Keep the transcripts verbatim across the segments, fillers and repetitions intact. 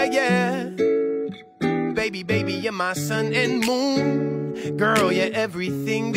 yeah, yeah. Baby, baby, you're my sun and moon. Girl, you're everything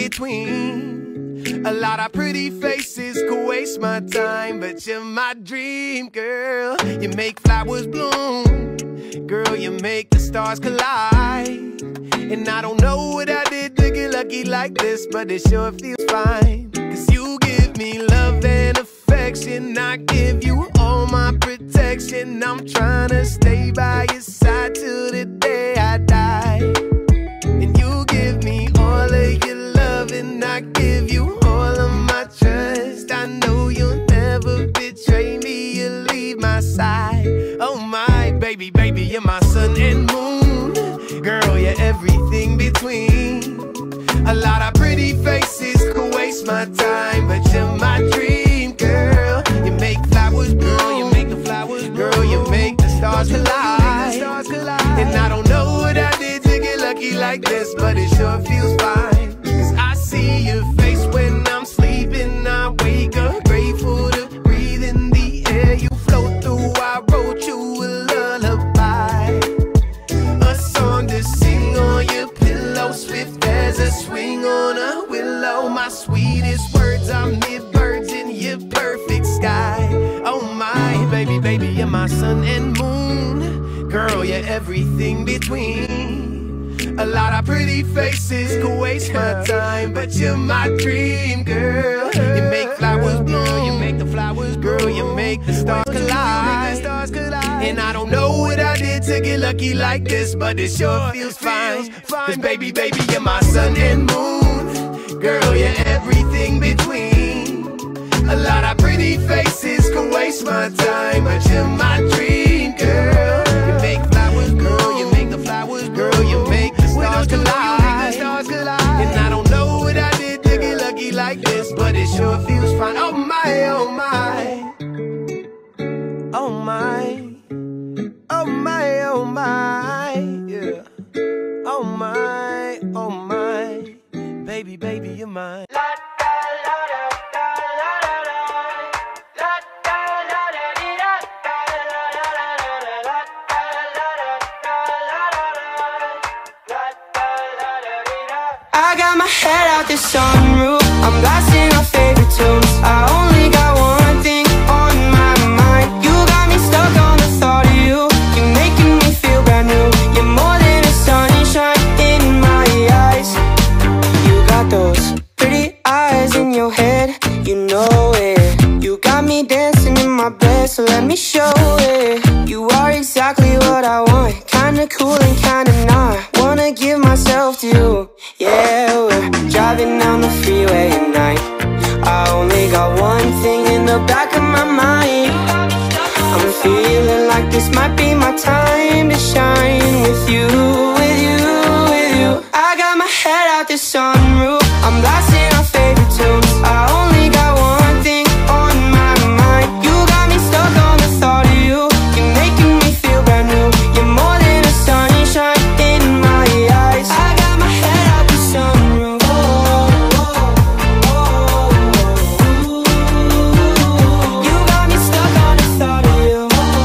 between. A lot of pretty faces could waste my time, but you're my dream, girl. You make flowers bloom. Girl, you make the stars collide. And I don't know what I did to get lucky like this, but it sure feels fine. Cause you give me love and affection, I give you all my protection. I'm trying to stay by your side till the day I die. And you give me all of your love and I give you all of my trust. I know you'll never betray me, you'll leave my side. Oh my baby, baby, you're my sun and moon. Girl, you're everything between. A lot of pretty faces could waste my time, but you're my dream, girl. You make flowers bloom, you make the flowers bloom. Girl, you make the stars collide. And I don't know what I did to get lucky like this, but it sure feels fine. Cause I see your face when I'm sleeping, I wake up grateful to breathe in the air you float through. I wrote you a lullaby, a song to sing on your pillow, swift as a swing on a willow. My sweetest words are mid-birds in your perfect sky. Oh my baby, baby, you're my sun and moon. Girl, you're everything between. A lot of pretty faces could waste my time, but you're my dream, girl. You make flowers bloom, you make the flowers grow, you make the stars collide. And I don't know what I did to get lucky like this, but it sure feels fine. Cause baby, baby, you're my sun and moon. Girl, you're everything between. A lot of pretty faces could waste my time, but you're my dream, girl. You make flowers grow, you make the flowers grow, you make the stars collide. And I don't know what I did to get lucky like this, but it sure feels fine. Oh my, oh my, oh my, oh my, oh my, yeah. Oh my, oh my, baby, baby, you're mine. I got my head out the sunroof, I'm blasting our favorite tunes. I only got one thing on my mind. You got me stuck on the thought of you. You're making me feel brand new. You're more than a sunshine in my eyes. You got those pretty eyes in your head, you know it. You got me dancing in my bed, so let me show it. You are exactly what I want, kinda cool and kinda not. Wanna give myself to you. Yeah, we're driving down the freeway at night. I only got one thing in the back of my mind. I'm feeling like this might be my time to shine with you, with you, with you. I got my head out the sunroof, I'm blasting our favorite tunes. I only got one thing on my mind. You got me stuck on the thought of you. You're making me feel brand new. You're more than a sunshine in my eyes. I got my head out the sunroof. You got me stuck on the thought of you.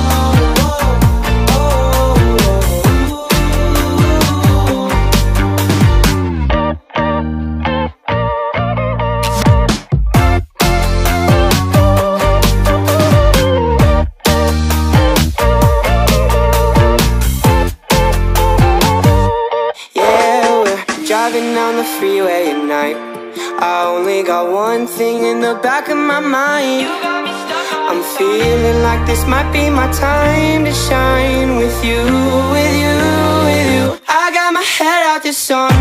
Driving down the freeway at night. I only got one thing in the back of my mind. I'm feeling like this might be my time to shine with you, with you, with you. I got my head out the sun.